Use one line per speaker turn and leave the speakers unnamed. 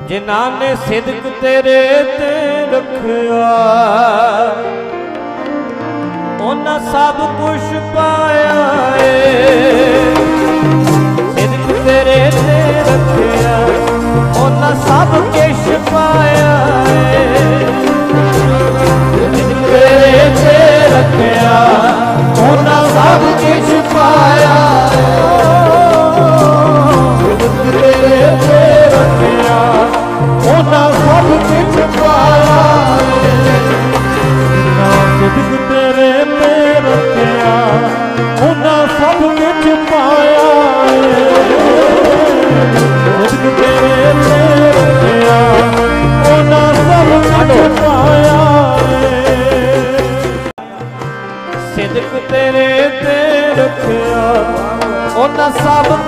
जिन्हां ने सिदक तेरे ते रखिया उन्हां सब कुछ पाया है। सिदक तेरे ते रखिया उन्हां सब कुछ पाया है। सिदक तेरे ते रखिया उन्हां सब कुछ पाया है। सिदक तेरे ते रखिया उन्हां सब कुछ पाया है। सिदक तेरे ते रखिया उन्हां सब कुछ पाया है। सिदक तेरे ते रखिया उन्हां सब कुछ पाया है। सिदक तेरे ते रखिया उन्हां सब